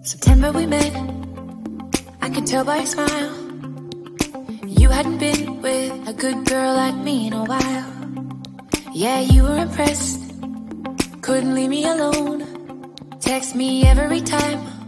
September we met, I could tell by your smile. You hadn't been with a good girl like me in a while. Yeah, you were impressed, couldn't leave me alone. Text me every time